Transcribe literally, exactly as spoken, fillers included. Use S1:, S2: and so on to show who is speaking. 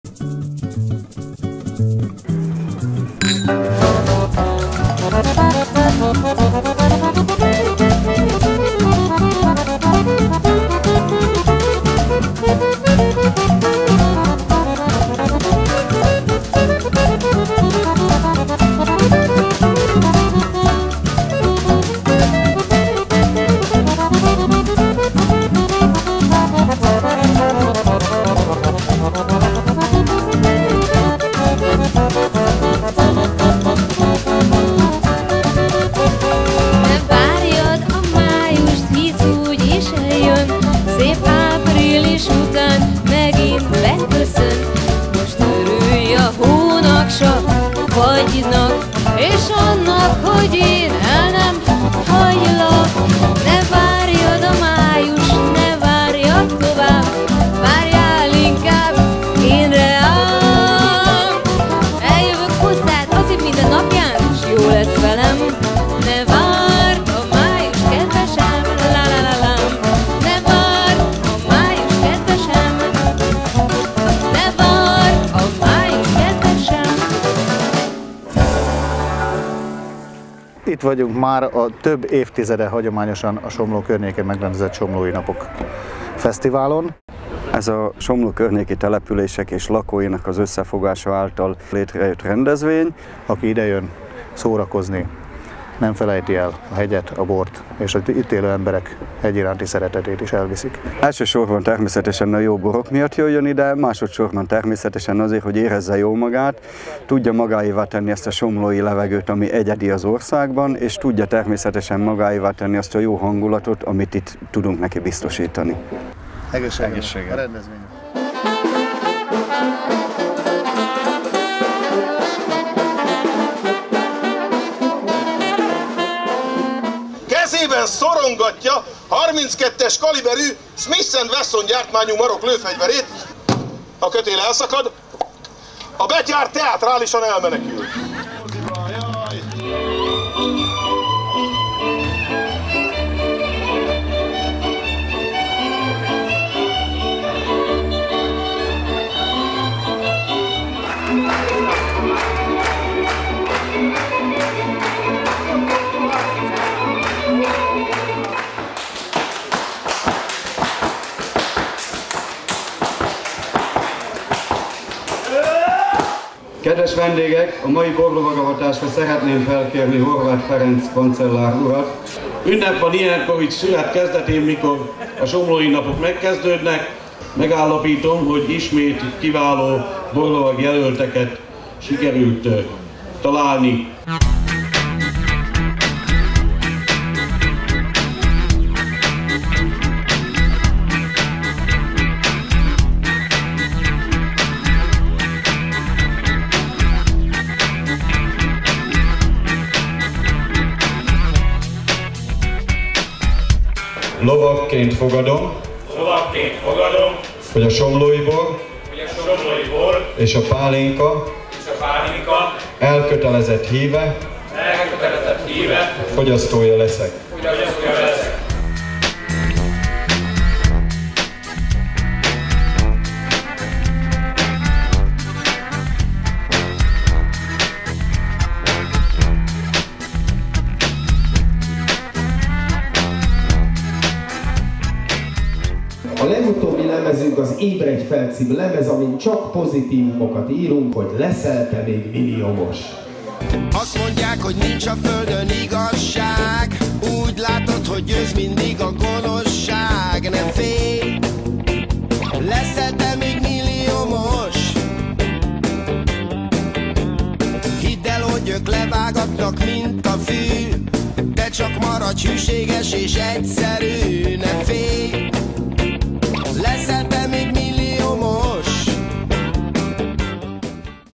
S1: Fagynak, és annak, hogy én el nem hagylak. Ne várjad a május, ne várjad tovább, várjál inkább én reám. Eljövök hozzád azért minden napján, s jó lesz velem. Ne várd a május, kedvesem, la la la la. Ne várd a május, kedvesem, ne várd a május, kedvesem.
S2: Itt vagyunk már a több évtizede hagyományosan a Somló környékén megrendezett Somlói Napok Fesztiválon.
S3: Ez a Somló környéki települések és lakóinak az összefogása által létrejött rendezvény.
S2: Aki idejön szórakozni, nem felejti el a hegyet, a bort, és az itt élő emberek hegy iránti szeretetét is elviszik.
S3: Elsősorban természetesen a jó borok miatt jöjjön ide, másodszorban természetesen azért, hogy érezze jól magát, tudja magáévá tenni ezt a somlói levegőt, ami egyedi az országban, és tudja természetesen magáévá tenni azt a jó hangulatot, amit itt tudunk neki biztosítani.
S2: Egészséggel a rendezvény.
S4: Kezében szorongatja harminckettes kaliberű Smith and Wesson gyártmányú marok lőfegyverét, a kötél elszakad, a betyár teátrálisan elmenekül.
S5: Kedves vendégek, a mai borlovagatásra szeretném felkérni Horváth Ferenc kancellár urat.
S4: Ünnep van ilyenkor, hogy szület kezdetén, mikor a Somlói Napok megkezdődnek. Megállapítom, hogy ismét kiváló borlovag jelölteket sikerült találni.
S5: Lovagként fogadom,
S4: Lovagként fogadom,
S5: hogy a somlói bor,
S4: hogy a somlói bor
S5: és a pálinka
S4: és a pálinka
S5: elkötelezett híve,
S4: elkötelezett híve,
S5: fogyasztója leszek.
S4: fogyasztója leszek.
S6: A legutóbbi lemezünk az Ébredj fel című lemez, amin csak pozitívumokat írunk, hogy leszel te még milliómos.
S7: Azt mondják, hogy nincs a földön igazság, úgy látod, hogy győz mindig a gonoszság. Ne félj, leszel te még milliómos. Hidd el, hogy ők levágatnak, mint a fű, de csak maradj hűséges és egyszerű. Ne félj.